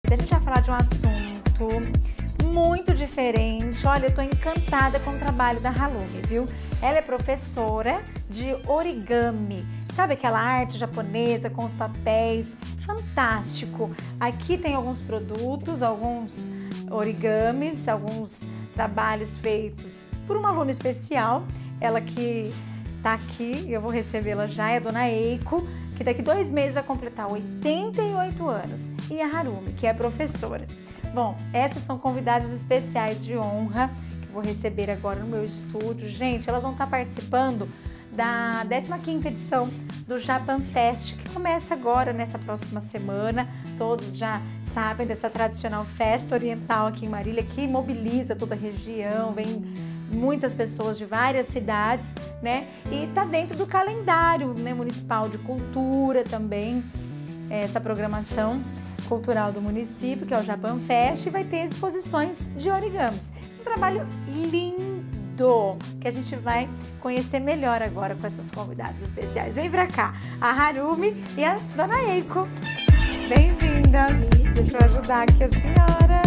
A gente vai falar de um assunto muito diferente. Olha, eu tô encantada com o trabalho da Halumi, viu? Ela é professora de origami. Sabe aquela arte japonesa com os papéis? Fantástico! Aqui tem alguns produtos, alguns origamis, alguns trabalhos feitos por uma aluna especial. Ela que tá aqui, eu vou recebê-la já, é a dona Eiko, que daqui 2 meses vai completar 88 anos. E a Harumi, que é professora. Bom, essas são convidadas especiais de honra que eu vou receber agora no meu estúdio. Gente, elas vão estar participando da 15ª edição do Japan Fest, que começa agora, nessa próxima semana. Todos já sabem dessa tradicional festa oriental aqui em Marília, que mobiliza toda a região, vem muitas pessoas de várias cidades, né? E tá dentro do calendário, né, municipal de cultura também, essa programação cultural do município, que é o Japan Fest, e vai ter exposições de origamis. Um trabalho lindo, que a gente vai conhecer melhor agora com essas convidadas especiais. Vem pra cá, a Harumi e a dona Eiko. Bem-vindas. Deixa eu ajudar aqui a senhora.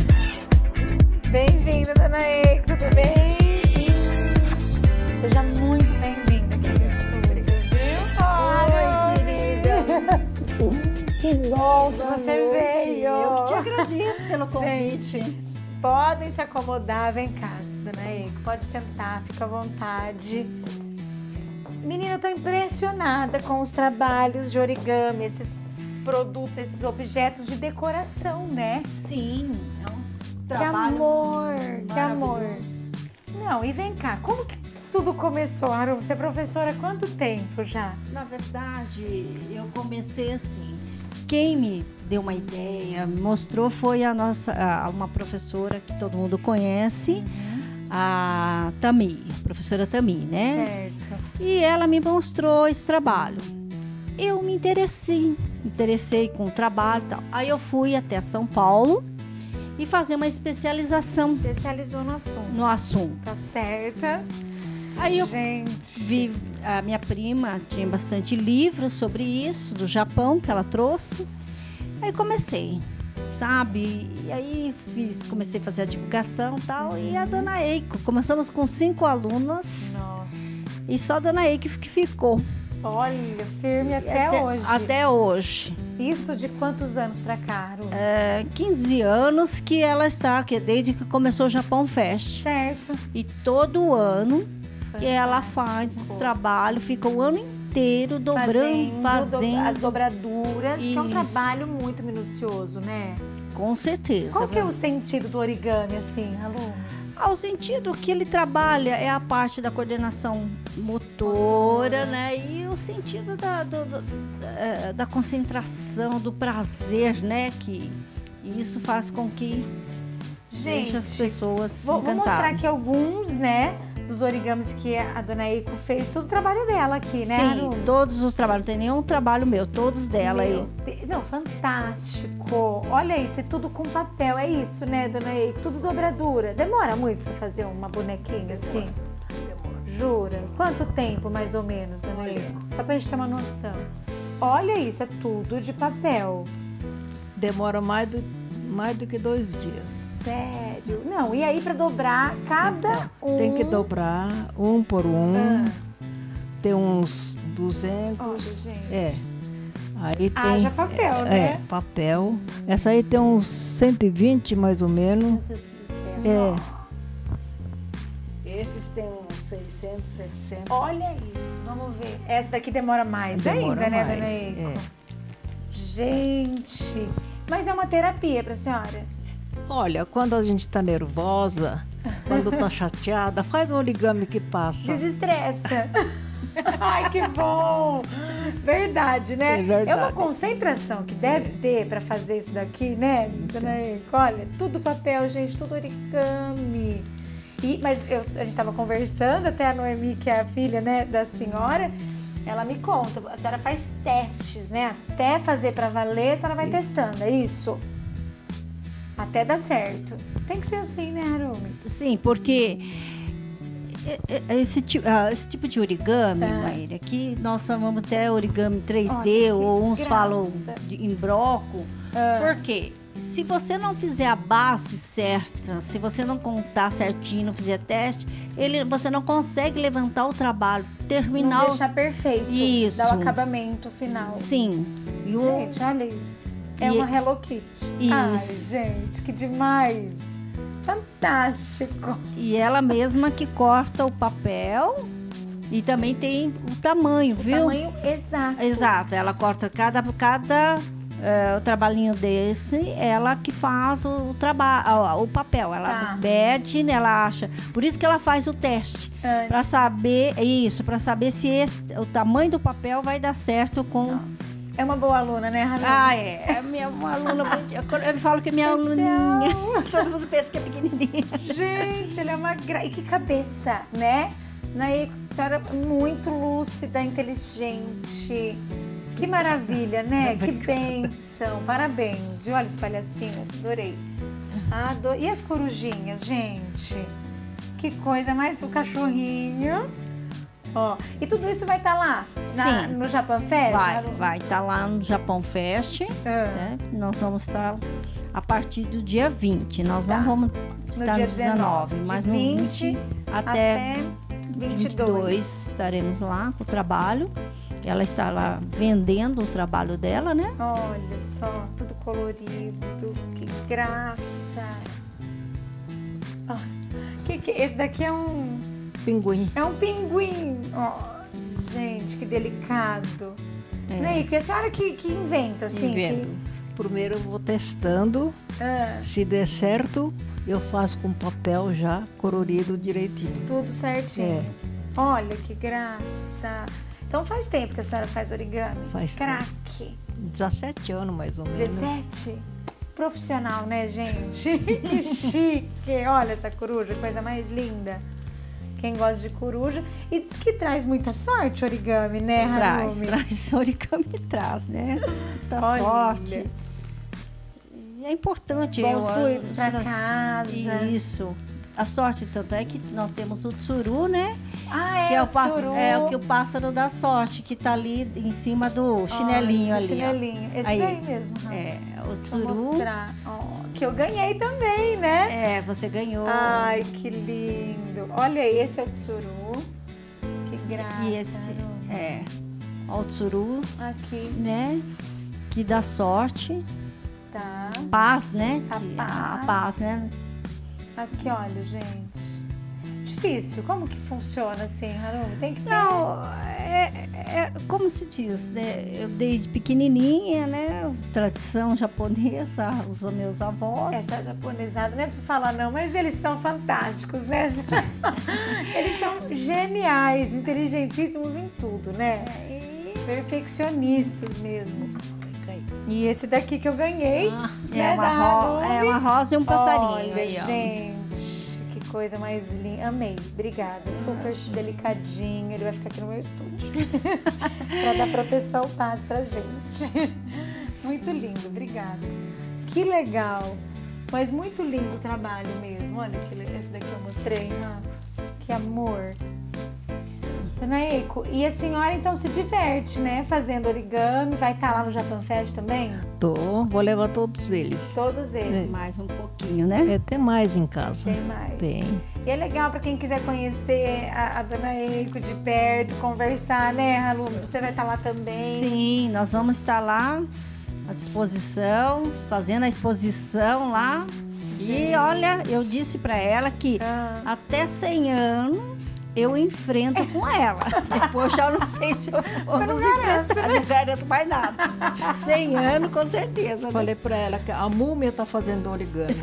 Bem-vinda, dona Eiko, tudo bem? Seja muito bem-vinda aqui no estúdio, viu? Oi, querida. Que bom que você veio. Eu que te agradeço pelo convite. Gente, podem se acomodar, vem cá, dona Eiko, pode sentar, fica à vontade. Menina, eu tô impressionada com os trabalhos de origami, esses produtos, esses objetos de decoração, né? Sim, é um Que trabalho amor, que amor. maravilhoso. Não, e vem cá, como que tudo começou, Harumi? Você é professora há quanto tempo já? Na verdade, eu comecei assim. Quem me deu uma ideia, me mostrou, foi uma professora que todo mundo conhece, a Tami, a professora Tami, né? Certo. E ela me mostrou esse trabalho. Eu me interessei com o trabalho e tal. Aí eu fui até São Paulo e fazer uma especialização Especializou no assunto. no assunto. Tá certa? Aí eu Gente. vi, a minha prima tinha bastante livros sobre isso, do Japão, que ela trouxe. Aí comecei, sabe? E aí comecei a fazer a divulgação e tal. E a dona Eiko, começamos com 5 alunas. Nossa. E só a dona Eiko que ficou. Olha, firme até hoje. Até hoje. Isso de quantos anos pra cá, Harumi? 15 anos que ela está aqui, desde que começou o Japão Fest. Certo. E todo ano que ela faz Fantástico. esse trabalho, fica o ano inteiro dobrando, fazendo. As dobraduras, que é um Isso. trabalho muito minucioso, né? Com certeza. Qual que é o sentido do origami, assim, Harumi? O sentido que ele trabalha é a parte da coordenação motora, né? E o sentido da concentração, do prazer, né? Que isso faz com que deixe as pessoas Vou mostrar encantadas. aqui alguns, né, dos origamis que a dona Eiko fez. Tudo trabalho dela aqui, né, Sim, Harumi? todos os trabalhos, não tem nenhum trabalho meu, todos dela aí. Não, fantástico. Olha isso, é tudo com papel, é isso, né, dona Eiko? Tudo dobradura. Demora muito pra fazer uma bonequinha assim? Jura? Quanto tempo, mais ou menos, dona Eiko? Só pra gente ter uma noção. Olha isso, é tudo de papel. Demora mais do que 2 dias. Sério? Não, e aí pra dobrar cada um... Tem que dobrar um por um. Ah. Tem uns 200. Olha, gente. Aí tem, Haja papel, né? papel. Essa aí tem uns 120 mais ou menos. Esses tem uns 600, 700. Olha isso, vamos ver. Essa daqui demora mais Demora ainda, né, mais, dona Eiko? é. Gente, mas é uma terapia pra senhora? Olha, quando a gente tá nervosa, quando tá chateada, faz um origami que passa. Desestressa. Ai, que bom! Verdade, né? É verdade. É uma concentração que deve ter pra fazer isso daqui, né, dona Eiko? Olha, tudo papel, gente, tudo origami. Mas a gente tava conversando, até a Noemi, que é a filha, né, da senhora, ela me conta, a senhora faz testes, né? Até fazer pra valer, a senhora vai testando, é isso? Até dar certo. Tem que ser assim, né, Harumi? Sim, porque esse tipo de origami, Maíra, aqui nós chamamos até origami 3D, Olha, que ou uns graça. falam em bloco. Por quê? se você não fizer a base certa, se você não contar certinho, não fizer teste, você não consegue levantar o trabalho, terminar Não deixar perfeito. Isso. Dar o acabamento final. Sim. Gente, olha isso. É uma Hello Kitty. Ai, gente, que demais. Fantástico. E ela mesma que corta o papel e também tem o tamanho, viu? O tamanho exato. Exato. Ela corta cada o trabalhinho desse, ela que faz o trabalho, o papel. Ela mede, né, ela acha. Por isso que ela faz o teste. Para saber se o tamanho do papel vai dar certo com... Nossa. É uma boa aluna, né, Ralu? É uma aluna muito... Eu falo que é minha aluninha. Todo mundo pensa que é pequenininha. Gente, ela é uma... E que cabeça, né? A senhora é muito lúcida, inteligente. Que maravilha, né? Que bênção. Parabéns, viu? Olha os palhacinhos, adorei. E as corujinhas, gente? Que coisa, mais o cachorrinho. Ó, e tudo isso vai estar lá no Japan Fest? Vai estar lá no Japan Fest. Né? Nós vamos estar a partir do dia 20. Nós não vamos estar no 19, mas no 20 até 22 estaremos lá com o trabalho. Ela está lá vendendo o trabalho dela, né? Olha só, tudo colorido, que graça. Esse daqui é um... Pinguim. É um pinguim. Gente, que delicado. Né? Que a senhora que inventa, assim. Invento. Primeiro eu vou testando. Se der certo, eu faço com papel já colorido direitinho. Tudo certinho. Olha que graça. Então faz tempo que a senhora faz origami? Faz Craque. 17 anos, mais ou menos. 17? Profissional, né, gente? Que chique. Olha essa coruja, coisa mais linda. Quem gosta de coruja. E diz que traz muita sorte origami, né, Harumi? Traz origami, traz, né? Muita sorte. E é importante. Bons fluidos para casa. Isso. A sorte, tanto é que nós temos o tsuru, né? Que é o pássaro da sorte, que tá ali em cima do chinelinho ali. Chinelinho. Esse daí mesmo. O tsuru. Vou mostrar. Que eu ganhei também, né? Você ganhou. Ai, que lindo. Olha aí, esse é o tsuru. Que graça. E esse o tsuru. Aqui. Né? Que dá sorte. Tá. Paz, né? A paz, né? Aqui, olha, gente. Difícil. Como que funciona assim, Harumi? Tem que ter... Não, como se diz, né? Eu desde pequenininha, né? Tradição japonesa, os meus avós. Essa japonesada não é pra falar não, mas eles são fantásticos, né? Eles são geniais, inteligentíssimos em tudo, né? Perfeccionistas mesmo. E esse daqui que eu ganhei, é uma rosa e um passarinho. Olha, aí, ó. Gente, que coisa mais linda. Amei, obrigada. Super delicadinho. Ele vai ficar aqui no meu estúdio. Pra dar proteção, paz pra gente. Muito lindo, obrigada. Que legal. Mas muito lindo o trabalho mesmo. Olha, esse daqui eu mostrei. Que amor. Dona Eiko, e a senhora então se diverte, né? Fazendo origami, vai estar lá no Japan Fest também? Vou levar todos eles. Todos eles. Mais um pouquinho, né? Tem mais em casa. Tem mais. Tem. E é legal para quem quiser conhecer a Dona Eiko de perto, conversar, né, Halu? Você vai estar lá também? Sim, nós vamos estar lá à disposição, fazendo a exposição lá. E olha, eu disse para ela que até 100 anos eu enfrento com ela. Depois já não sei se eu vou enfrentar. Não garanto mais nada. 100 anos, com certeza. Falei pra ela que a múmia tá fazendo origami.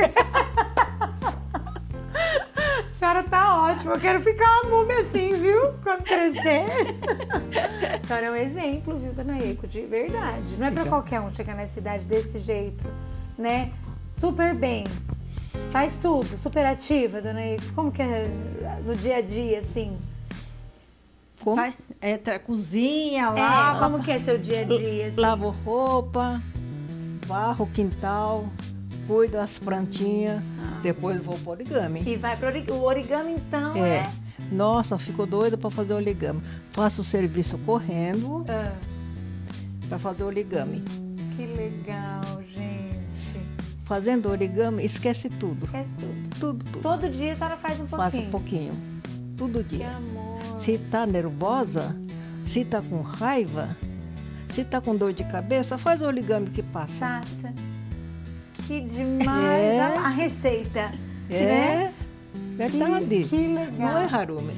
A senhora tá ótima. Eu quero ficar uma múmia assim, viu? Quando crescer. A senhora é um exemplo, viu, Dona Eiko? De verdade. Não é pra qualquer um chegar nessa idade desse jeito, né? Super bem. Faz tudo, super ativa, Dona Eiko. Como que é no dia a dia, assim? Como? Faz, cozinha, lava. Como que é seu dia a dia, assim? Lavo roupa, varro o quintal, cuido das plantinhas, depois vou pro origami. E vai pro o origami, então, Nossa, fico doida para fazer origami. Faço o serviço correndo para fazer origami. Que legal, gente. fazendo origami, esquece tudo. Esquece tudo. Tudo. Todo dia a senhora faz um pouquinho? Faço um pouquinho. Todo Que dia. amor. Se tá nervosa, se tá com raiva, se tá com dor de cabeça, faz o origami que passa. Passa. Que demais. A receita. Né? Verdade. Que legal. Não é, Harumi?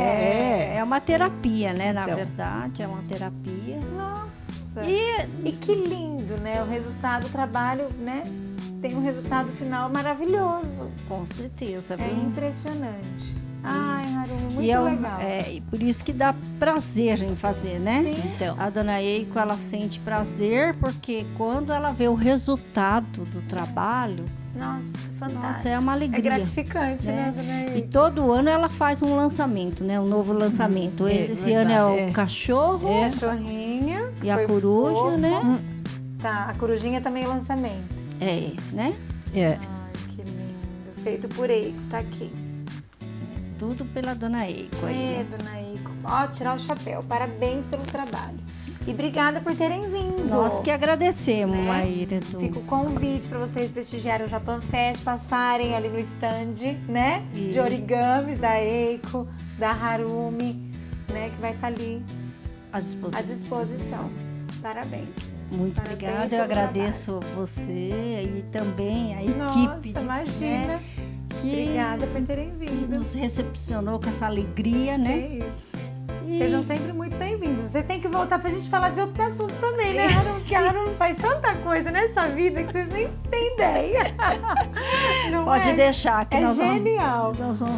É uma terapia, né? Na Então. verdade, é uma terapia. Nossa. E que lindo, né? O resultado do trabalho, né? Tem um resultado final maravilhoso. Com certeza, É viu? impressionante. Ai, Harumi, muito E legal. e por isso que dá prazer em fazer, né? Sim. Então, A dona Eiko, ela sente prazer porque quando ela vê o resultado do trabalho, Nossa, fantástico. nossa, é uma alegria. É gratificante, né, dona E Eiko? todo ano ela faz um lançamento, né? Um novo lançamento. Esse ano é o cachorro Cachorrinha. e a foi coruja, fofo. né? Tá, a corujinha também é lançamento. Né? é. Ai, que lindo. Feito por Eiko, tá aqui. Tudo pela dona Eiko aí. É, né? dona Eiko. Ó, tirar o chapéu. Parabéns pelo trabalho. E obrigada por terem vindo. Nós que agradecemos, Né? Maíra. Fica o convite para vocês prestigiarem o Japan Fest, passarem ali no stand, né? De Isso. origamis da Eiko, da Harumi, né? Que vai estar ali à disposição. à disposição. Parabéns. Muito Parabéns obrigada, pelo eu agradeço você e também a equipe Nossa, imagina. né, que Obrigada por terem vindo. nos recepcionou com essa alegria, né? É isso. E Sejam sempre muito bem-vindos. Você tem que voltar pra gente falar de outros assuntos também, né, Harum? Porque a Harum faz tanta coisa nessa vida que vocês nem têm ideia. Não pode é? deixar que É nós vamos, genial.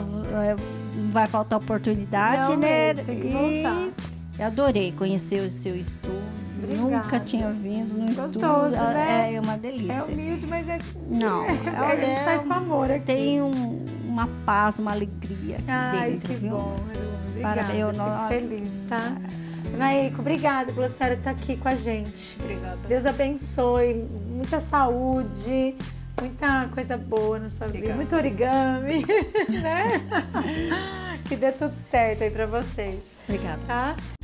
não vai faltar oportunidade, Não né? mesmo, tem que voltar. Eu adorei conhecer o seu estúdio. Obrigada. Nunca tinha vindo num Gostoso, estúdio. né? É uma delícia. É humilde, mas é... Não, a gente faz com amor aqui. tem uma paz, uma alegria aqui Ai, dentro, que viu? bom, Harum. Obrigada, Parabéns, fico feliz, tá? Dona Eiko, obrigada pela senhora estar aqui com a gente. Obrigada. Deus abençoe, muita saúde, muita coisa boa na sua vida, Obrigada. muito origami, né? Que dê tudo certo aí pra vocês, Obrigada. tá?